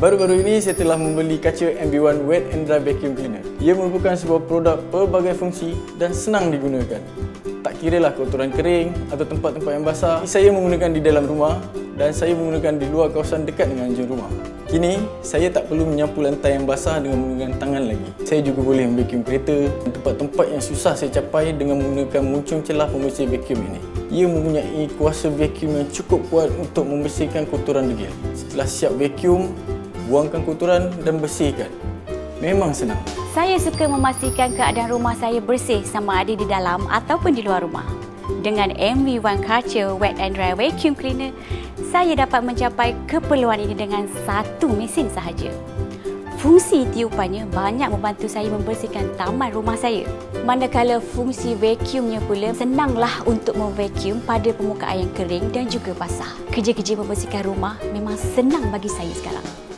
Baru-baru ini saya telah membeli kaca MB1 Wet and Dry Vacuum Cleaner. Ia merupakan sebuah produk pelbagai fungsi dan senang digunakan. Tak kiralah kotoran kering atau tempat-tempat yang basah, saya menggunakan di dalam rumah dan saya menggunakan di luar kawasan dekat dengan anjing rumah. Kini, saya tak perlu menyapu lantai yang basah dengan menggunakan tangan lagi. Saya juga boleh memvacuum kereta dan tempat-tempat yang susah saya capai dengan menggunakan muncung celah pembersih vacuum ini. Ia mempunyai kuasa vacuum yang cukup kuat untuk membersihkan kotoran degil. Setelah siap vacuum, buangkan kotoran dan bersihkan. Memang senang. Saya suka memastikan keadaan rumah saya bersih sama ada di dalam ataupun di luar rumah. Dengan MB1 Karcher Wet and Dry Vacuum Cleaner, saya dapat mencapai keperluan ini dengan satu mesin sahaja. Fungsi tiupannya banyak membantu saya membersihkan taman rumah saya. Manakala fungsi vacuumnya pula senanglah untuk memvacuum pada permukaan yang kering dan juga basah. Kerja-kerja membersihkan rumah memang senang bagi saya sekarang.